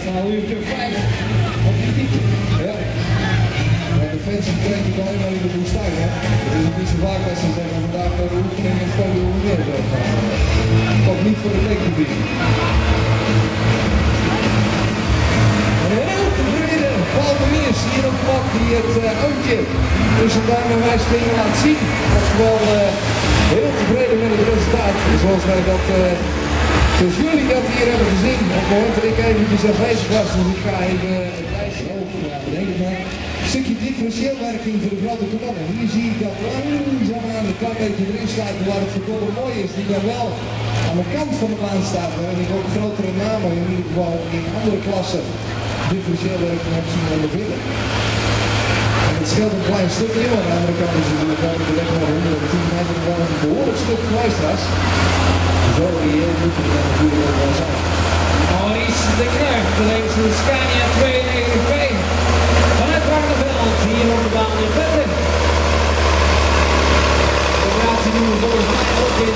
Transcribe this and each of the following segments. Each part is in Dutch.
Nou, uurtje 5 op die titel. Ja. De fans trainen wel helemaal in de woestijn, hè. Het is niet zo vaak dat ze zeggen, vandaag de oefening en spelen we weer zo. Toch niet voor de tekendivisie. Een heel tevreden Paul de Meers hier op pad die het uitje tussen Duim en Wijsvinger laat zien. Oftewel heel tevreden met het resultaat. Zoals wij dat, zoals jullie dat hier hebben gezien. Op het moment dat ik eventjes afwezig was, dus ik ga even het lijstje open. Een stukje differentieelwerking voor de grote kanonnen. Hier zie ik dat langzaamaan de kant beetje erin sluiten waar het verdomme mooi is. Die dan wel aan de kant van de baan staat. En ik ook grotere namen in ieder geval in andere klassen differentieelwerking heb zien ondervinden. En het scheelt een klein stukje, maar aan de andere kant is het natuurlijk de weg naar 110 meter wel een behoorlijk stuk kwijtstraat. Zo reëel moet het dan natuurlijk ook wel zijn. Maurice de Kruijf brengt de Scania 295 vanuit Warneveld hier op de baan in Vetten. De operatie doen we volgens mij ook in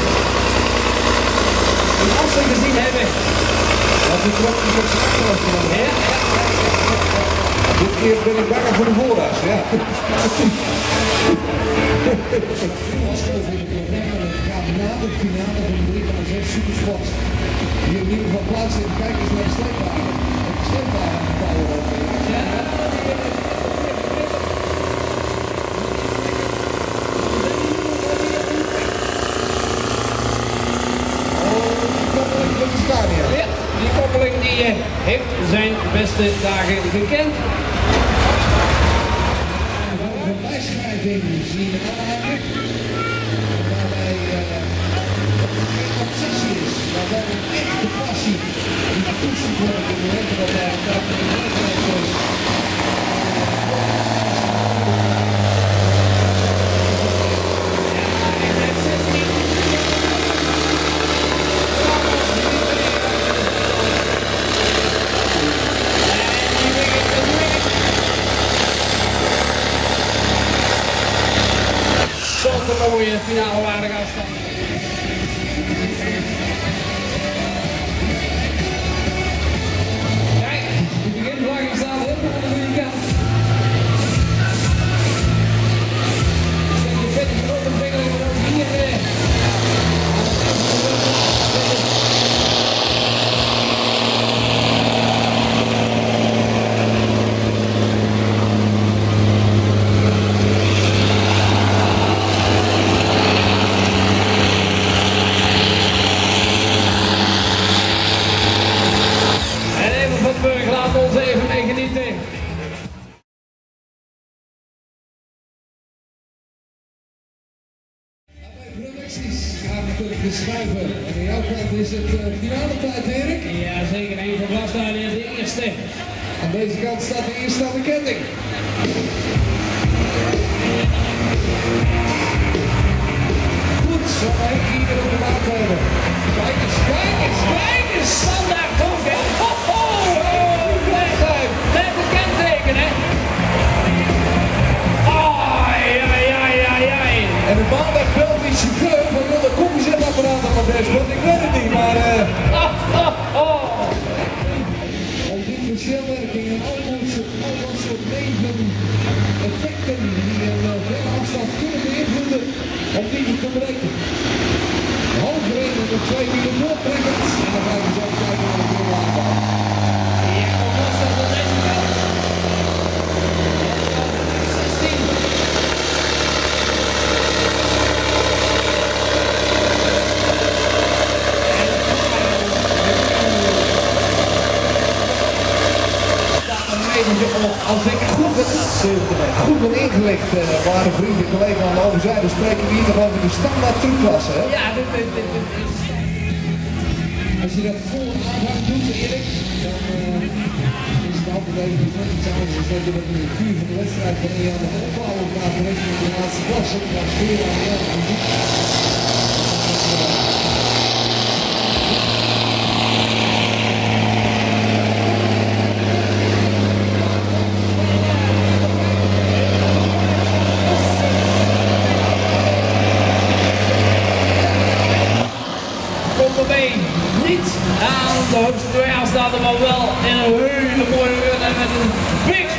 Assen gezien hebben. Dat die klok niet op zijn achterhoofd genomen. Ja. Dit keer ben ik banger voor de voorraad, ja. Het gaat na de finale van de 3,6 Supersport hier in ieder geval plaats in. Kijk eens naar de sleepwagen. De sleepwagen aan de touwen ook. Ja. Ja, die koppeling die heeft zijn beste dagen gekend. Een bijschrijving zien we aanhaken. Waarbij geen obsessie is, maar wel een echte passie die getoetst wordt op het moment dat hij is. Een mooie finale waardige afstand. Kijk, de beginvlag staat helemaal aan de goede kant. Je bent een grote ontwikkeling, maar ook hier. Laat ons even mee genieten. Bij producties gaan we natuurlijk beschrijven. En aan jouw kant is het finale tijd, Erik. Ja, zeker. Een van Vlasduinen is de eerste. Aan deze kant staat de eerste aan de ketting. Goed, zo heb ik hier op de maat hebben. Kijk eens, kijk eens, kijk eens. Standaard toch, hè? Ho, ho! Vliegtuig. Met het kenteken, hè? Ai, ai, ai, ai, ai. En de maandag belt die chauffeur van joh, de koffiezetapparaat op mijn dashboard. Ik weet het niet, maar om differentiëelwerking en al dat soort neveneffecten die een verre afstand kunnen beïnvloeden, om die te berekenen. Halverwege de 2 wielen doortrekkend en dan gaan we zo kijken naar de doorlaatbaan. Ja, kom vast op de deze kant. 16. Als ik goed ben ingelicht, waren vrienden en collega's aan de overzijde, spreken we hier nog over de standaard trucklasse. Ja, dit. Als je dat voor aanvang doet, Erik, dan is het altijd even iets anders dan dat je dat in het vuur van de wedstrijd wanneer je aan de opbouwen gaat richting de laatste klasse, dan sfeer aan de muziek. Niet aan de hoogste twee afstanden, maar wel in een geworden met een big